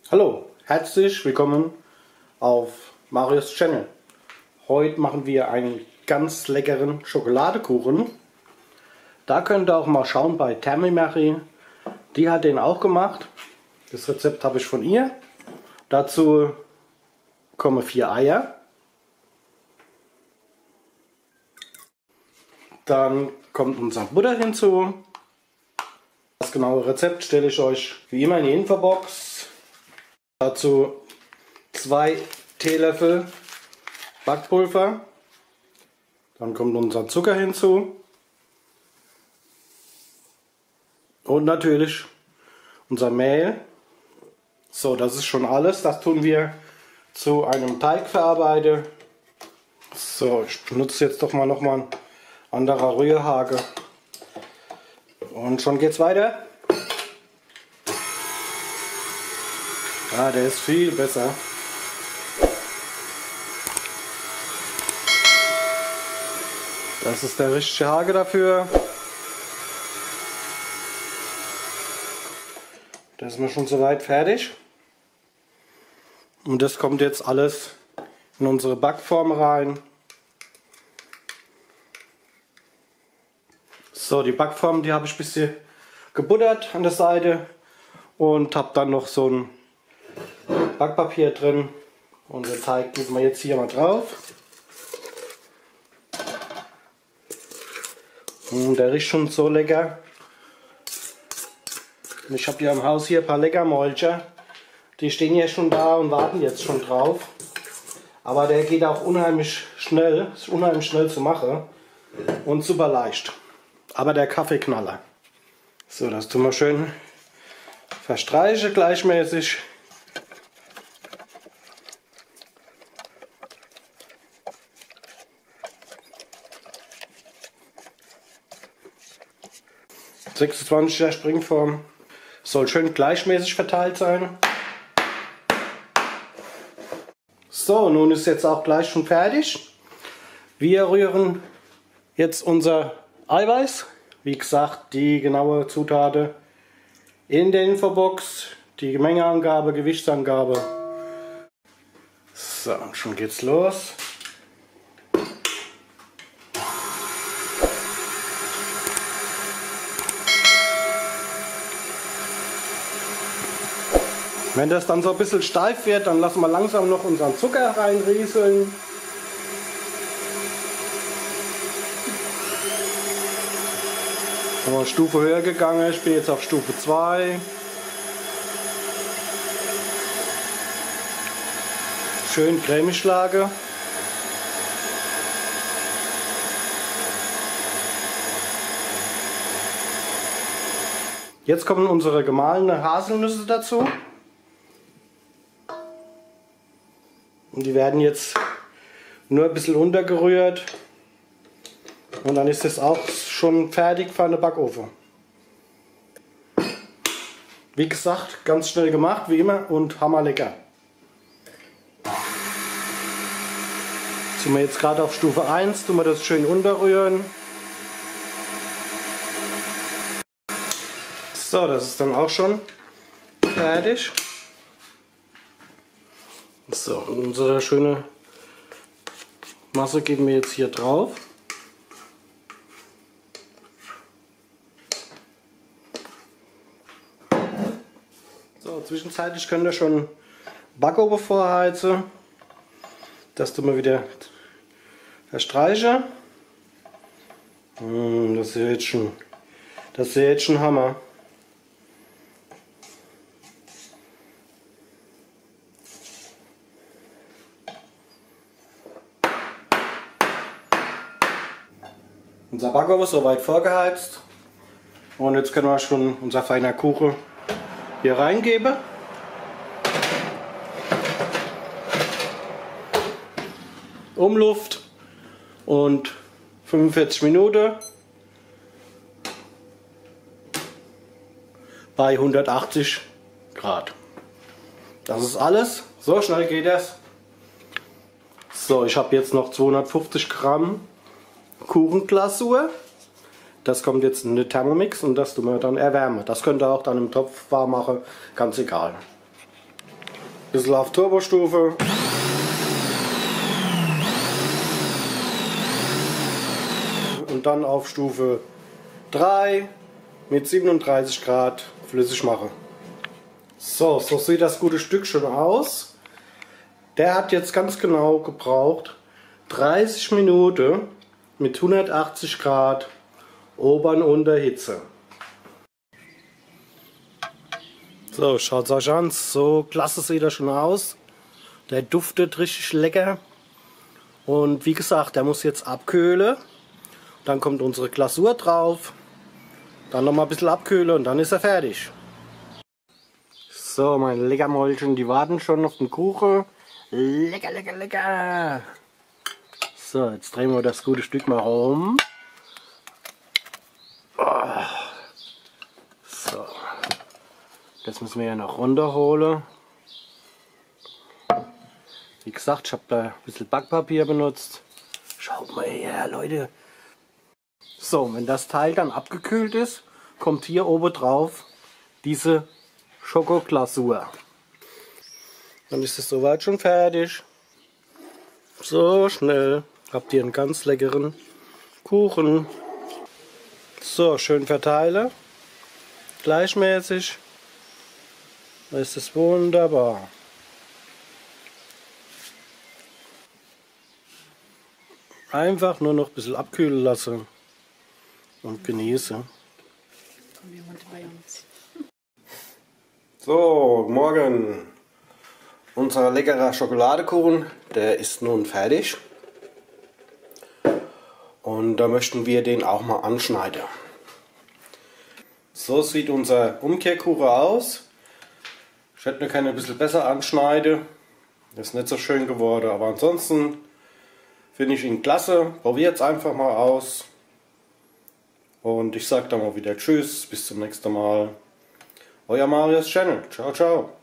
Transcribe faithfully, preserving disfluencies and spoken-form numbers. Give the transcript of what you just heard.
Hallo, herzlich willkommen auf Marius Channel. Heute machen wir einen ganz leckeren Schokoladekuchen. Da könnt ihr auch mal schauen bei Tammy Mary. Die hat den auch gemacht. Das Rezept habe ich von ihr. Dazu kommen vier Eier. Dann kommt unser Butter hinzu. Das genaue Rezept stelle ich euch wie immer in die Infobox. Dazu zwei Teelöffel Backpulver. Dann kommt unser Zucker hinzu. Und natürlich unser Mehl. So, das ist schon alles. Das tun wir zu einem Teig verarbeiten. So, ich benutze jetzt doch mal noch mal ein anderer Rührhake. Und schon geht's weiter. Ah, der ist viel besser. Das ist der richtige Hake dafür. Da sind wir schon soweit fertig. Und das kommt jetzt alles in unsere Backform rein. So, die Backform, die habe ich ein bisschen gebuttert an der Seite und habe dann noch so ein Backpapier drin und den Teig geben wir jetzt hier mal drauf. Und der riecht schon so lecker. Ich habe hier im Haus hier ein paar Leckermäulchen. Die stehen ja schon da und warten jetzt schon drauf. Aber der geht auch unheimlich schnell, ist unheimlich schnell zu machen und super leicht. Aber der Kaffeeknaller. So, das tun wir schön verstreichen gleichmäßig. sechsundzwanziger Springform. Soll schön gleichmäßig verteilt sein. So, nun ist jetzt auch gleich schon fertig. Wir rühren jetzt unser Eiweiß. Wie gesagt, die genaue Zutaten in der Infobox. Die Mengeangabe, Gewichtsangabe. So, und schon geht's los. Wenn das dann so ein bisschen steif wird, dann lassen wir langsam noch unseren Zucker reinrieseln. Eine Stufe höher gegangen, ich bin jetzt auf Stufe zwei. Schön cremig schlage. Jetzt kommen unsere gemahlene Haselnüsse dazu. Und die werden jetzt nur ein bisschen untergerührt. Und dann ist es auch schon fertig für eine Backofen. Wie gesagt, ganz schnell gemacht, wie immer, und hammerlecker. Sind wir jetzt gerade auf Stufe eins, tun wir das schön unterrühren. So, das ist dann auch schon fertig. So, unsere schöne Masse geben wir jetzt hier drauf. So, zwischenzeitlich könnt ihr schon Backofen vorheizen. Das tun wir wieder verstreichen. Das ist ja jetzt schon, das ist ja jetzt schon Hammer. Unser Backofen ist soweit vorgeheizt und jetzt können wir schon unser feiner Kuchen hier reingeben. Umluft und fünfundvierzig Minuten bei hundertachtzig Grad. Das ist alles. So schnell geht das. So, ich habe jetzt noch zweihundertfünfzig Gramm Kuchenglasur. Das kommt jetzt in den Thermomix und das tun wir dann erwärmen. Das könnt ihr auch dann im Topf warm machen, ganz egal. Bisschen auf Turbostufe. Und dann auf Stufe drei mit siebenunddreißig Grad flüssig mache. So, so sieht das gute Stück schon aus. Der hat jetzt ganz genau gebraucht dreißig Minuten mit hundertachtzig Grad Ober- und Unterhitze. So, schaut es euch an, so klasse sieht er schon aus. Der duftet richtig lecker. Und wie gesagt, der muss jetzt abkühlen. Dann kommt unsere Glasur drauf. Dann noch mal ein bisschen abkühlen und dann ist er fertig. So, meine Leckermäulchen, die warten schon auf den Kuchen. Lecker, lecker, lecker. So, jetzt drehen wir das gute Stück mal um. Oh. So. Das müssen wir ja noch runterholen. Wie gesagt, ich habe da ein bisschen Backpapier benutzt. Schaut mal her, Leute. So, wenn das Teil dann abgekühlt ist, kommt hier oben drauf diese Schokoglasur. Dann ist es soweit schon fertig. So schnell habt ihr einen ganz leckeren Kuchen. So, schön verteile. Gleichmäßig. Da ist es wunderbar. Einfach nur noch ein bisschen abkühlen lassen und genieße. So, morgen. Unser leckerer Schokoladekuchen, der ist nun fertig. Und da möchten wir den auch mal anschneiden. So sieht unser Umkehrkuchen aus. Ich hätte mir gerne ein bisschen besser anschneiden. Das ist nicht so schön geworden, aber ansonsten finde ich ihn klasse. Probiert es einfach mal aus. Und ich sage dann mal wieder Tschüss, bis zum nächsten Mal. Euer Marius Channel. Ciao, ciao.